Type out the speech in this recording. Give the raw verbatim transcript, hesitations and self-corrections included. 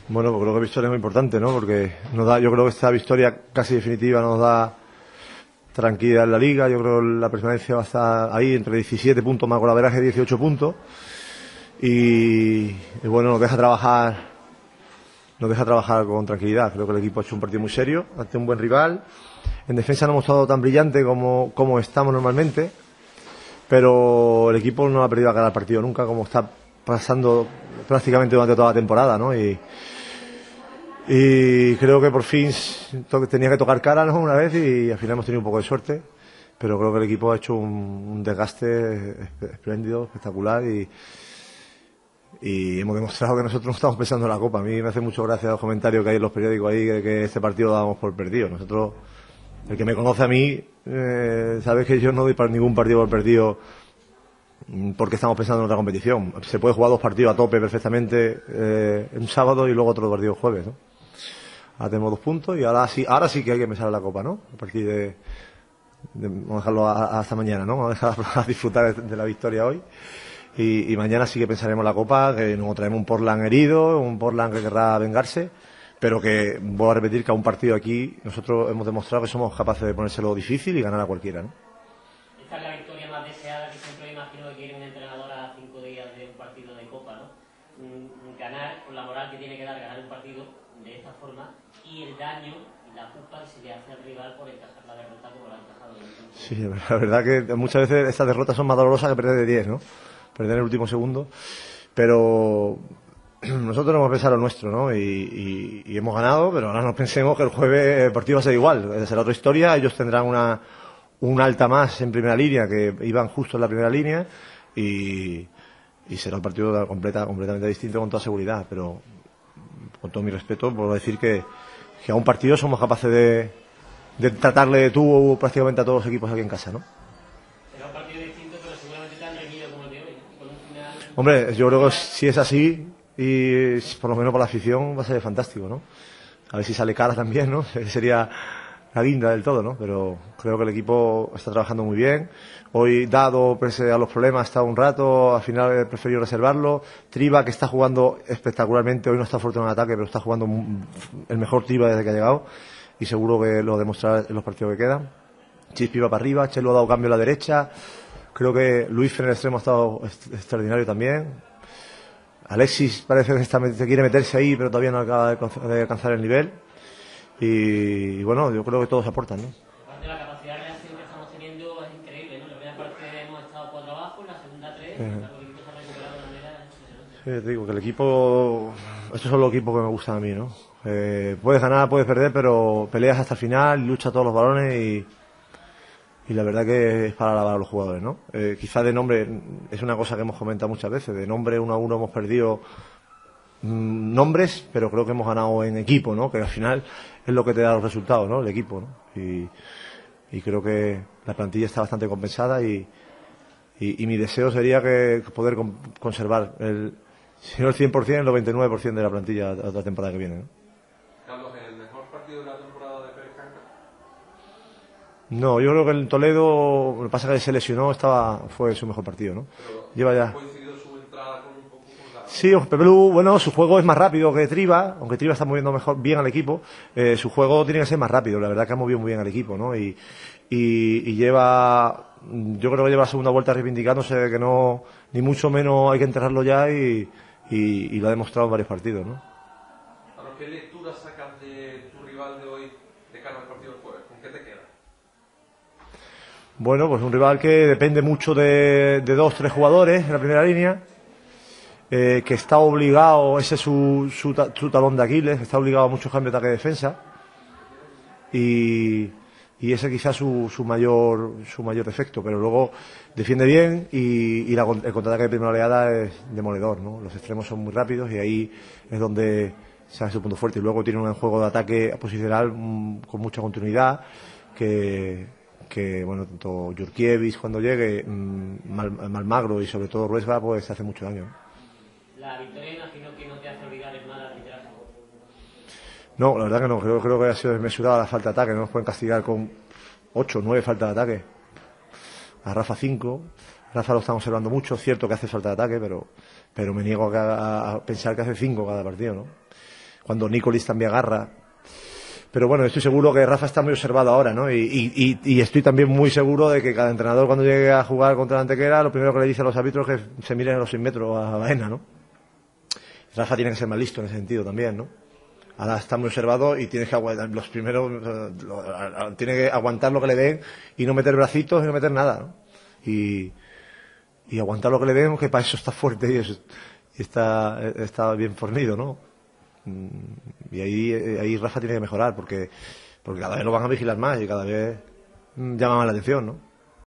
Bueno, pues creo que victoria es muy importante, ¿no? Porque nos da, yo creo que esta victoria casi definitiva nos da tranquilidad en la Liga. Yo creo que la permanencia va a estar ahí entre diecisiete puntos más golaveraje de dieciocho puntos. Y, y bueno, nos deja trabajar, nos deja trabajar con tranquilidad. Creo que el equipo ha hecho un partido muy serio ante un buen rival. En defensa no hemos estado tan brillante como, como estamos normalmente, pero el equipo no ha perdido a ganar el partido nunca, como está pasando prácticamente durante toda la temporada, ¿no? Y, y creo que por fin tenía que tocar cara, ¿no? Una vez, y al final hemos tenido un poco de suerte, pero creo que el equipo ha hecho un, un desgaste espléndido, espectacular, y, y hemos demostrado que nosotros no estamos pensando en la Copa. A mí me hace mucho gracia los comentarios que hay en los periódicos ahí de que este partido lo dábamos por perdido. Nosotros, el que me conoce a mí, eh, sabe que yo no doy para ningún partido por perdido porque estamos pensando en otra competición. Se puede jugar dos partidos a tope perfectamente, eh, un sábado y luego otro partido jueves, ¿no? Ahora tenemos dos puntos y ahora sí, ahora sí que hay que pensar en la Copa, ¿no? A partir de, de vamos a dejarlo a, a hasta mañana, ¿no? Vamos a dejar a disfrutar de, de la victoria hoy. Y, y mañana sí que pensaremos en la Copa, que nos traemos un Portland herido, un Portland que querrá vengarse, pero que, voy a repetir, que a un partido aquí nosotros hemos demostrado que somos capaces de ponérselo difícil y ganar a cualquiera, ¿no? Esta es la victoria más deseada que siempre me imagino que quiere un entrenador a cinco días de un partido de Copa, ¿no? Ganar, con la moral que tiene que dar, ganar un partido de esta forma, y el daño y la culpa que se le hace al rival por encajar la derrota como la ha encajado. Sí, la verdad que muchas veces estas derrotas son más dolorosas que perder de diez, ¿no? Perder en el último segundo, pero nosotros hemos pensado lo nuestro, ¿no? Y, y, y hemos ganado, pero ahora no pensemos que el jueves el partido va a ser igual, será otra historia. Ellos tendrán una, una alta más en primera línea, que iban justo en la primera línea, y, y será un partido completa, completamente distinto con toda seguridad, pero con todo mi respeto puedo decir que, que a un partido somos capaces de, de tratarle de tú prácticamente a todos los equipos aquí en casa, ¿no? Hombre, yo creo que si es así, y por lo menos para la afición, va a ser fantástico, ¿no? A ver si sale cara también, ¿no? Sería la guinda del todo, ¿no? Pero creo que el equipo está trabajando muy bien. Hoy, Dado, pese a los problemas, ha estado un rato, al final he preferido reservarlo. Triva, que está jugando espectacularmente, hoy no está fuerte en el ataque, pero está jugando el mejor Triva desde que ha llegado, y seguro que lo demostrará en los partidos que quedan. Chispi va para arriba, Chelo ha dado cambio a la derecha. Creo que Luis en el extremo ha estado extraordinario también. Alexis parece que está, quiere meterse ahí, pero todavía no acaba de alcanzar el nivel. Y, y bueno, yo creo que todos aportan, ¿no? Aparte, la capacidad de reacción que estamos teniendo es increíble, ¿no? La primera parte hemos estado cuatro abajo, en la segunda tres, eh. el equipo se ha recuperado de manera impresionante. Sí, te digo que el equipo, estos son los equipos que me gustan a mí, ¿no? Eh, puedes ganar, puedes perder, pero peleas hasta el final, luchas todos los balones y Y la verdad que es para alabar a los jugadores, ¿no? Eh, quizás de nombre, es una cosa que hemos comentado muchas veces, de nombre uno a uno hemos perdido mmm, nombres, pero creo que hemos ganado en equipo, ¿no? Que al final es lo que te da los resultados, ¿no? El equipo, ¿no? Y, y creo que la plantilla está bastante compensada y, y, y mi deseo sería que poder con, conservar el, si no el cien por ciento, el noventa y nueve por ciento de la plantilla de la temporada que viene, ¿no? No, yo creo que el Toledo, lo que pasa es que se lesionó, estaba, fue su mejor partido, ¿no? Pero Lleva ya. ¿coincidió su entrada con un poco con la... Sí, Pepe Lu, bueno, su juego es más rápido que Triva, aunque Triva está moviendo mejor, bien al equipo, eh, su juego tiene que ser más rápido, la verdad que ha movido muy bien al equipo, ¿no? Y, y, y lleva, yo creo que lleva la segunda vuelta reivindicándose de que no, ni mucho menos hay que enterrarlo ya y, y, y lo ha demostrado en varios partidos, ¿no? ¿A lo qué lectura sacas de tu rival de hoy de cara al partido del jueves? ¿Con qué te queda? Bueno, pues un rival que depende mucho de, de dos, tres jugadores en la primera línea, eh, que está obligado, ese es su, su, su talón de Aquiles, está obligado a muchos cambios de ataque y defensa, y, y ese quizás su, su mayor su mayor defecto, pero luego defiende bien y, y la, el contraataque de primera oleada es demoledor, ¿no? Los extremos son muy rápidos y ahí es donde se hace su punto fuerte, y luego tiene un juego de ataque posicional mmm, con mucha continuidad, que que bueno, tanto Jurkiewicz cuando llegue, mmm, Mal, Malmagro y sobre todo Ruesga, pues hace mucho daño. La victoria imagino que no te hace olvidar el mal arbitraje. No, la verdad que no, creo, creo que ha sido desmesurada la falta de ataque, no nos pueden castigar con ocho o nueve faltas de ataque. A Rafa cinco, Rafa lo está observando mucho, cierto que hace falta de ataque, pero, pero me niego a, a pensar que hace cinco cada partido, ¿no? cuando Nicolis también agarra. Pero bueno, estoy seguro que Rafa está muy observado ahora, ¿no? Y, y, y estoy también muy seguro de que cada entrenador cuando llegue a jugar contra la Antequera, lo primero que le dice a los árbitros es que se miren a los seis metros a Baena, ¿no? Rafa tiene que ser más listo en ese sentido también, ¿no? Ahora está muy observado y tienes que aguantar los primeros, tiene que aguantar lo que le den y no meter bracitos y no meter nada, ¿no? Y, y aguantar lo que le den, que para eso está fuerte y, es, y está, está bien fornido, ¿no? Y ahí, ahí Rafa tiene que mejorar porque, porque cada vez lo van a vigilar más y cada vez llama más la atención, ¿no?